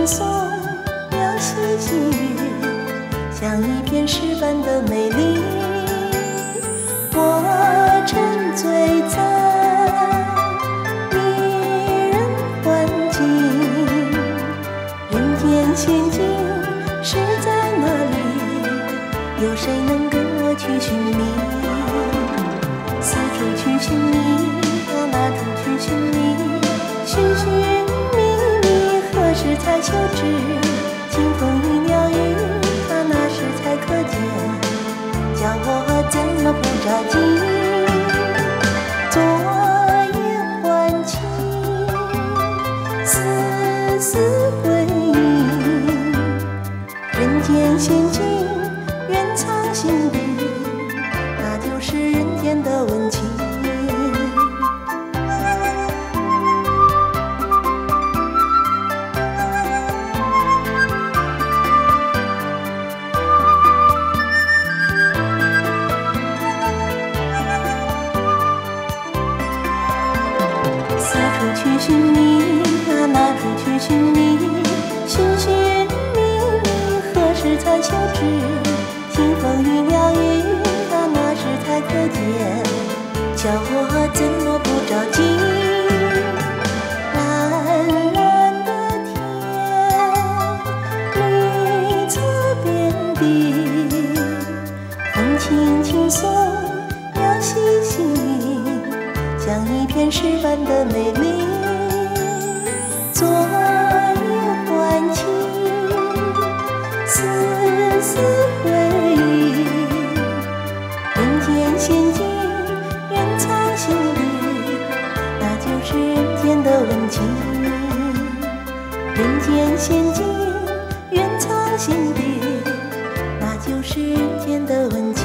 松，要细细雨，像一片石般的美丽。我沉醉在迷人环境，人间仙境是在哪里？有谁能跟我去寻觅？四处去寻觅，到哪处去寻觅？寻寻觅觅，何时才休止？清风与鸟语，它那时才可见？叫我怎么不着急？昨夜还情，丝丝回忆，人间仙境，愿藏心底，那就是人间的温情。四处去寻觅，到哪处去寻觅？寻寻觅觅，何时才休止？清风与鸟语，到那时才可见？叫我怎么不着急？蓝蓝的天，绿草遍地，风轻轻送，要细细吟，像一片石般的美丽。昨夜还情，丝丝回忆，人间仙境，愿藏心底，那就是人间的温情。人间仙境，愿藏心底，那就是人间的温情。